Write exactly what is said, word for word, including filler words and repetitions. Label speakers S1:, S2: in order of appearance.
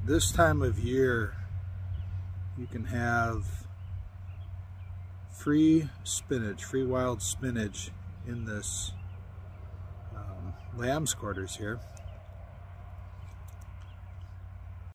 S1: This time of year, you can have free spinach, free wild spinach in this um, lamb's quarters here.